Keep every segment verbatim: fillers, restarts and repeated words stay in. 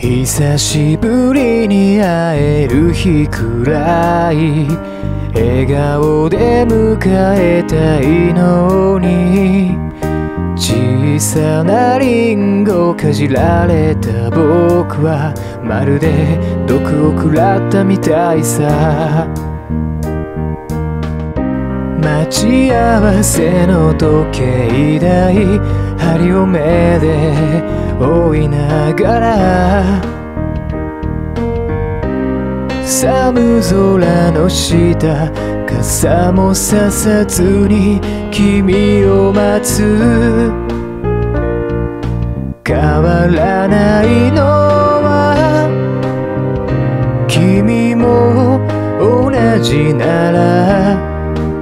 久しぶりに会える日くらい笑顔で迎えたいのに、小さなリンゴをかじられた僕はまるで毒を食らったみたいさ。待ち合わせの時計台針を目で追いながら、寒空の下傘もささずに君を待つ。変わらないのは君も同じなら、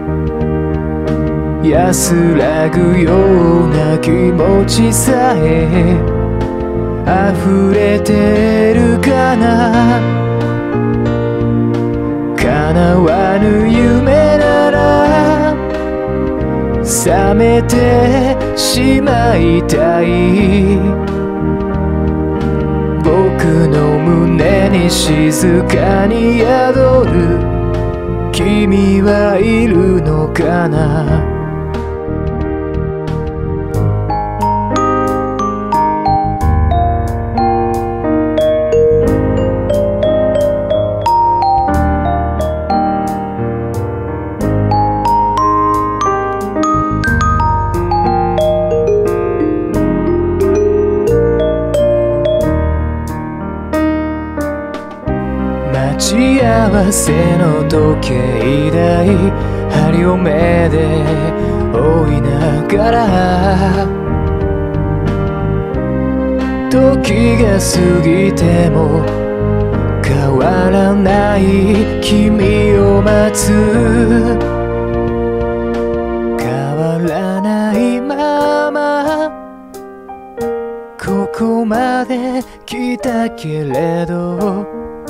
安らぐような気持ちさえ溢れてるかな。叶わぬ夢なら覚めてしまいたい。僕の胸に静かに宿る君はいるのかな。待ち合わせの時計台針を目で追いながら、時が過ぎても変わらない君を待つ。変わらないままここまで来たけれど、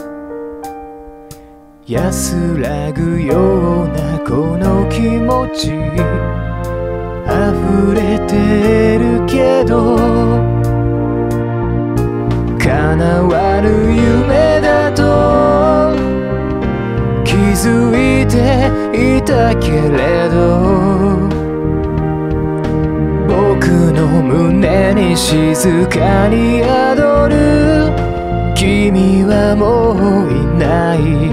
安らぐようなこの気持ち溢れてるけど、叶わぬ夢だと気づいていたけれど、僕の胸に静かに宿る君はもういない。